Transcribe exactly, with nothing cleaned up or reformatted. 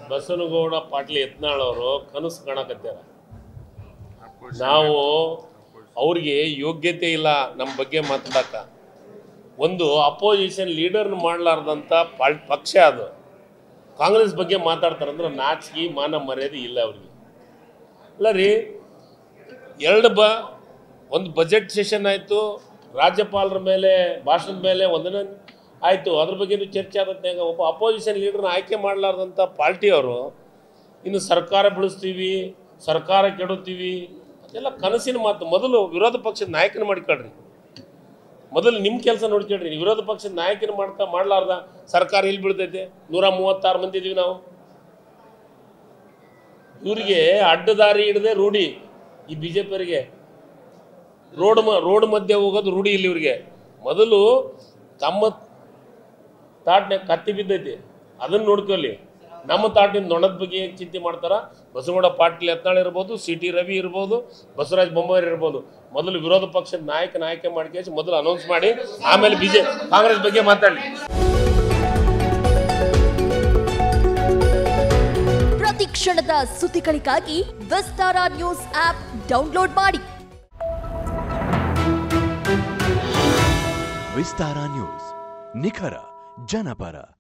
ಬಸನಗೌಡ ಪಾಟೀಲ್ ಯತ್ನಾಳ್ ಅವರು ಕನಸು ಕಾಣಕತ್ಯಾರ. ನಾವು ಅವ್ರಿಗೆ ಯೋಗ್ಯತೆ ಇಲ್ಲ ನಮ್ಮ ಬಗ್ಗೆ ಮಾತಾಡಕ. ಒಂದು ಅಪೋಸಿಷನ್ ಲೀಡರ್ನ ಮಾಡಲಾರ್ದಂಥ ಪಾಲ್ ಪಕ್ಷ ಅದು. ಕಾಂಗ್ರೆಸ್ ಬಗ್ಗೆ ಮಾತಾಡ್ತಾರಂದ್ರೆ ನಾಚಿಕೆ ಮಾನ ಮರ್ಯಾದೆ ಇಲ್ಲ ಅವ್ರಿಗೆ. ಅಲ್ಲ ರೀ, ಎರಡು ಬ ಒಂದು ಬಜೆಟ್ ಸೆಷನ್ ಆಯಿತು, ರಾಜ್ಯಪಾಲರ ಮೇಲೆ ಭಾಷಣದ ಮೇಲೆ ಒಂದನೇ ಆಯಿತು, ಅದ್ರ ಬಗ್ಗೆ ಚರ್ಚೆ ಆಗುತ್ತೆ. ಒಬ್ಬ ಅಪೋಸಿಷನ್ ಲೀಡರ್ನ ಆಯ್ಕೆ ಮಾಡಲಾರ್ದಂಥ ಪಾರ್ಟಿಯವರು ಇನ್ನು ಸರ್ಕಾರ ಬೆಳೆಸ್ತೀವಿ, ಸರ್ಕಾರ ಕೆಡುತ್ತೀವಿ, ಅದೆಲ್ಲ ಕನಸಿನ ಮಾತು. ಮೊದಲು ವಿರೋಧ ಪಕ್ಷದ ನಾಯಕನ ಮಾಡಿಕೊಳ್ರಿ, ಮೊದಲು ನಿಮ್ಮ ಕೆಲಸ ನೋಡ್ಕೊಳ್ರಿ. ವಿರೋಧ ಪಕ್ಷದ ನಾಯಕನ ಮಾಡ್ತಾ ಮಾಡಲಾರ್ದ ಸರ್ಕಾರ ಇಲ್ಲಿ ಬೀಳ್ತೈತೆ. ನೂರ ಮೂವತ್ತಾರು ಮಂದಿ ಇದೀವಿ ನಾವು. ಇವರಿಗೆ ಅಡ್ಡದಾರಿ ಹಿಡದೆ ರೂಢಿ ಈ ಬಿ ಜೆ ಪಿಯವರಿಗೆ. ರೋಡ್ ಮ ರೋಡ್ ಮಧ್ಯೆ ಹೋಗೋದು ರೂಢಿ ಇಲ್ಲಿ ಇವ್ರಿಗೆ. ಮೊದಲು ತಮ್ಮ ತಾಟ್ನ ಕತ್ತಿ ಬಿದ್ದೈತಿ, ಅದನ್ನು ನೋಡ್ಕೊಳ್ಳಿ. ನಮ್ಮ ತಾಟಿನ ನೊಣದ ಬಗ್ಗೆ ಹೇಗೆ ಚಿಂತೆ ಮಾಡ್ತಾರ. ಬಸನಗೌಡ ಪಾಟೀಲ್ ಯತ್ನಾಳ್ ಇರ್ಬೋದು, ಸಿ ಟಿ ರವಿ ಇರ್ಬೋದು, ಬಸವರಾಜ ಬೊಮ್ಮಾಯಿ ಇರ್ಬೋದು. ಮೊದಲು ವಿರೋಧ ಪಕ್ಷದ ನಾಯಕನ ಆಯ್ಕೆ ಮಾಡಿ ಮೊದಲು ಅನೌನ್ಸ್ ಮಾಡಿ, ಆಮೇಲೆ ಬಿಜೆ ಕಾಂಗ್ರೆಸ್ ಬಗ್ಗೆ ಮಾತಾಡಿ. ಪ್ರತಿ ಕ್ಷಣದ ಸುದ್ದಿಗಳಿಗಾಗಿ ವಿಸ್ತಾರ ನ್ಯೂಸ್ ಆಪ್ ಡೌನ್ಲೋಡ್ ಮಾಡಿ. ವಿಸ್ತಾರ ನ್ಯೂಸ್, ನಿಖರ ಜನಪರ.